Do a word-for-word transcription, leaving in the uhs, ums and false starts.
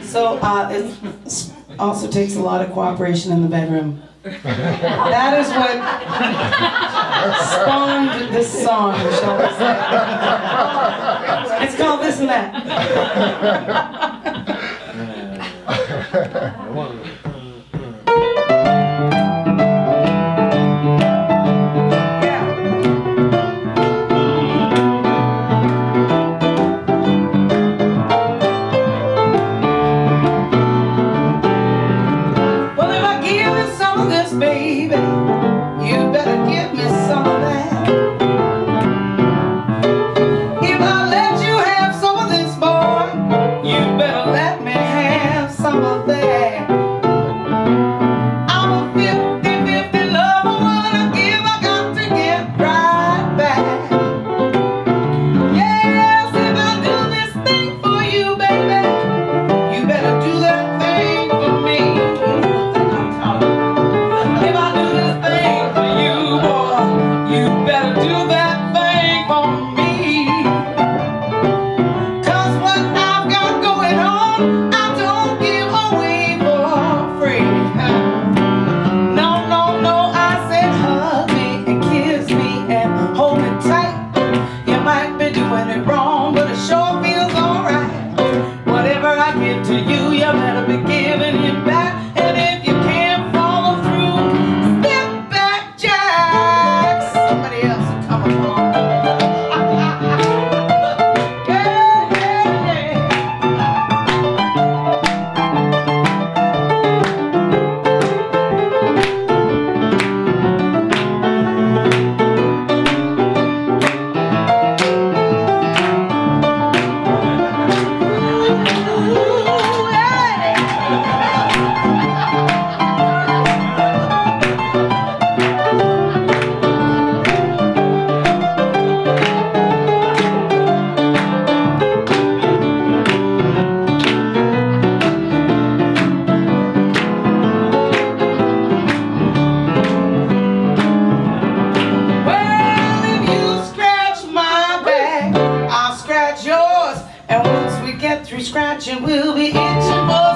So uh, it also takes a lot of cooperation in the bedroom. That is what spawned this song, shall we say. It's called This and That. Baby, you better give me some of that. If I let you have some of this, boy, you better let me have some of that. I'm a fifty fifty lover. What I give, I got to get right back. Yes, if I do this thing for you, baby, you better do that thing for me. To you, you better be giving it back. And if you can't follow through, step back, Jack. Somebody else will come along. Yeah, yeah, through scratching, we'll be itching for